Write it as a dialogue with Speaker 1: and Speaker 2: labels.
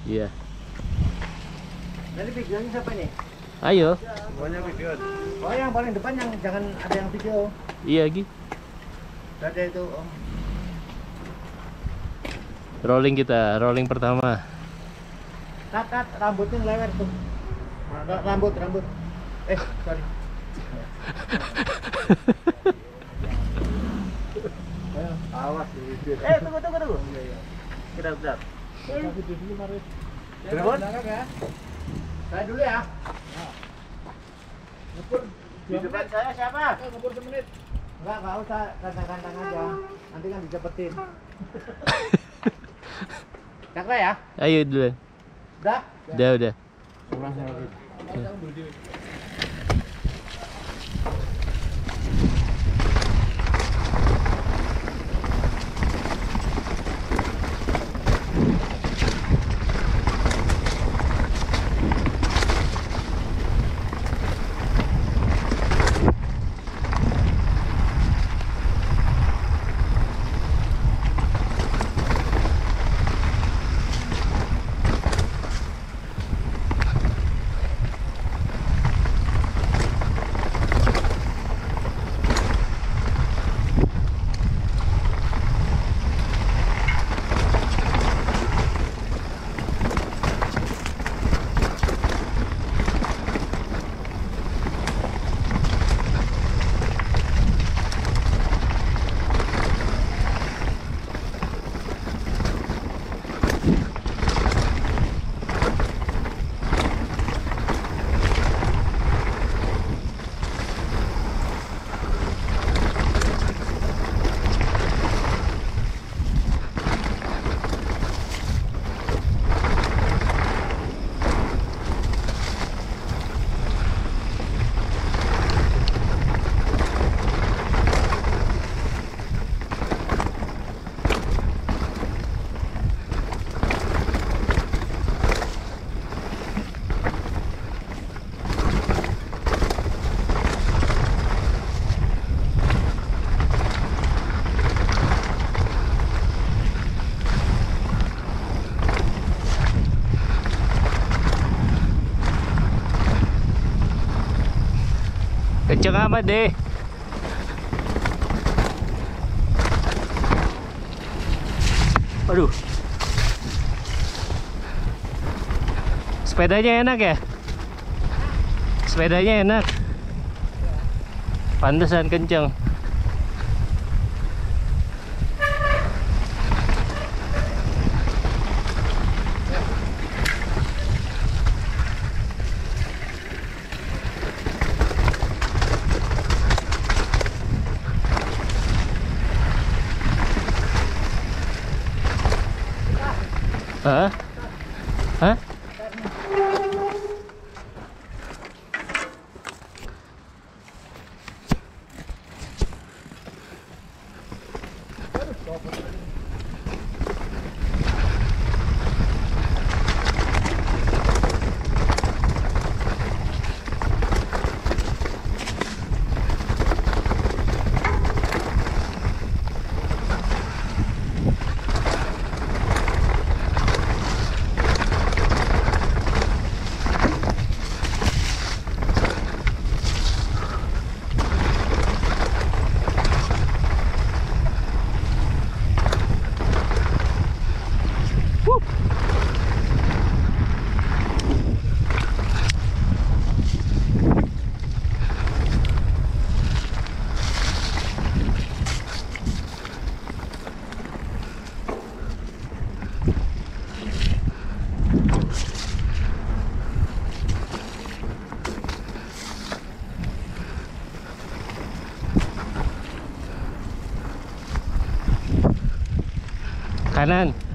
Speaker 1: Iya.
Speaker 2: Jadi videonya siapa nih?
Speaker 1: Ayo.
Speaker 2: Semuanya video. Oh yang paling depan yang jangan ada yang video.
Speaker 1: Iya Gi.
Speaker 2: Ada itu Om.
Speaker 1: Rolling kita, rolling pertama.
Speaker 2: Kat, rambutnya lewer tuh. Rambut. Sorry. Awas video. Tunggu. Iya. Bentar. Kita video dulu mari. Telepon? Saya dulu ya. Ngepur di depan saya siapa? Ngepur semenit. Enggak usah, kantang-kantang aja. Nanti kan dicepetin. Cakra ya?
Speaker 1: Ayo duluan.
Speaker 2: Udah?
Speaker 1: Udah.
Speaker 2: Kurang saya lagi.
Speaker 1: Kenceng amat deh. Aduh. Sepedanya enak ya? Sepedanya enak. Pantesan kenceng. Hah? Hah? Kanan.